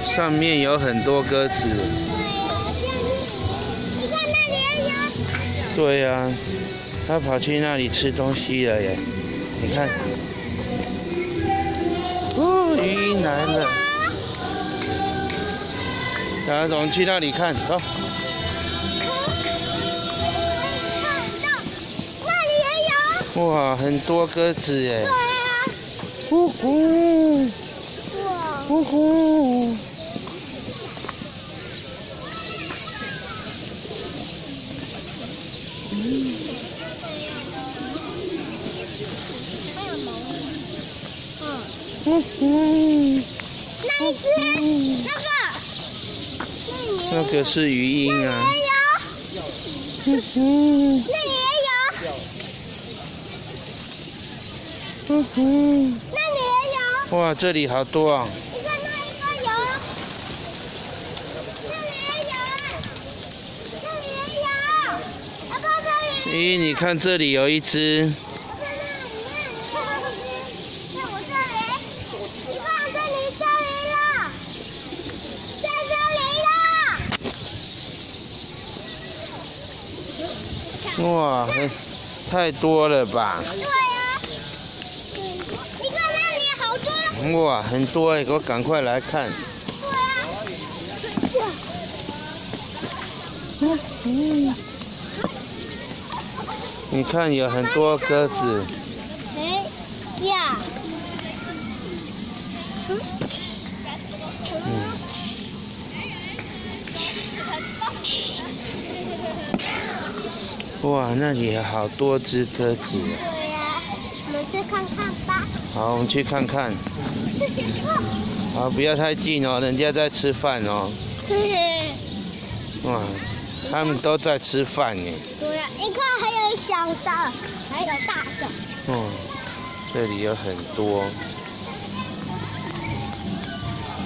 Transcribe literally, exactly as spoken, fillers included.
上面有很多鸽子。 你看那里也有。 对呀、啊，它跑去那里吃东西了耶！你看，哦，鱼鹰来了。然后我们去那里看，走。 那里也有。 哇，很多鸽子耶！ 对啊。 呼呼。 哇。 呼呼。嗯。 还有毛。嗯。 呼呼。 那一只，那个。 那个是鱼鹰啊。 那里也有。那里也有。 嗯哼。 那里也有。 哇，这里好多啊！ 你看那一个有。那里也有。那里也有。阿爸这里。 咦，你看这里有一只。 在我这里。你看这里，这里了。在这里了。 哇，很太多了吧？ 对呀。你看那里好多。 哇，很多哎，给我赶快来看。 对啊。 嗯嗯。你看有很多鸽子。 哎呀。 嗯。哇，那里有好多只鸽子。 对呀，我们去看看吧。 好，我们去看看。好，不要太近哦，人家在吃饭哦。哇，他们都在吃饭呢。 对呀，你看还有小的，还有大的。 哦，这里有很多。